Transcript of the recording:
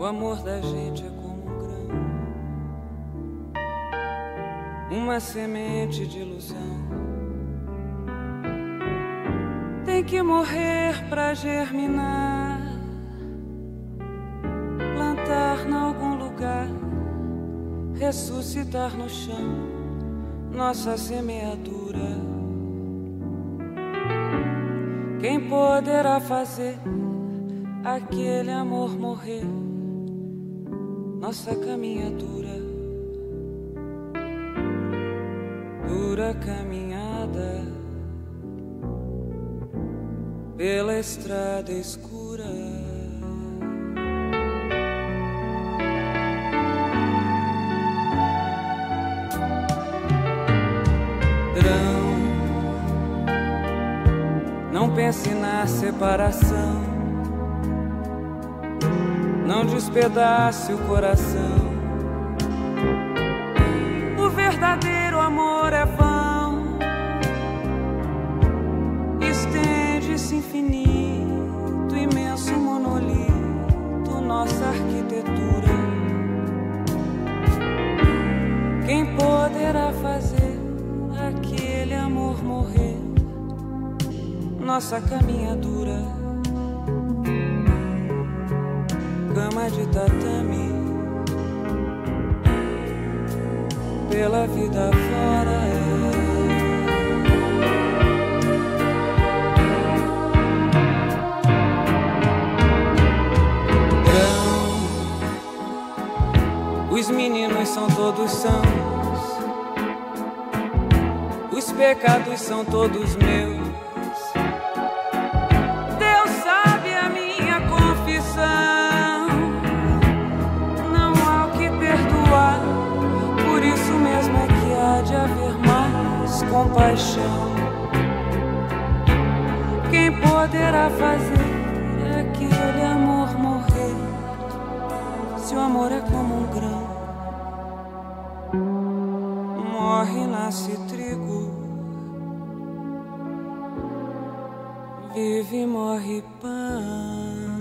O amor da gente é como um grão, uma semente de ilusão. Tem que morrer pra germinar, plantar em algum lugar, ressuscitar no chão nossa semeadura. Quem poderá fazer aquele amor morrer? Nossa caminhadura, dura caminhada pela estrada escura. Drão, não pense na separação, não despedace o coração. O verdadeiro amor é vão, estende-se infinito, imenso monolito, nossa arquitetura. Quem poderá fazer aquele amor morrer? Nossa caminhadura, cama de tatame, pela vida fora Grão, os meninos são todos sãos, os pecados são todos meus. Deus sabe a minha confissão, não há o que perdoar, por isso mesmo é que há de haver mais compaixão. Quem poderá fazer aquele amor morrer? Se o amor é como um grão, morre e nasce trigo, vive e morre pão.